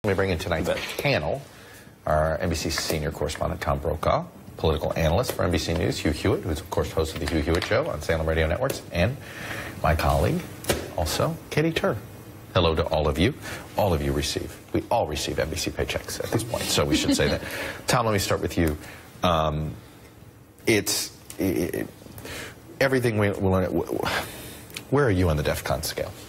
Let me bring in tonight's panel, our NBC senior correspondent Tom Brokaw, political analyst for NBC News, Hugh Hewitt, who's of course host of the Hugh Hewitt Show on Salem Radio Networks, and my colleague, also Katy Tur. Hello to all of you. All of you we all receive NBC paychecks at this point, so we should say that. Tom, let me start with you. Everything we learn. Where are you on the DEF CON scale?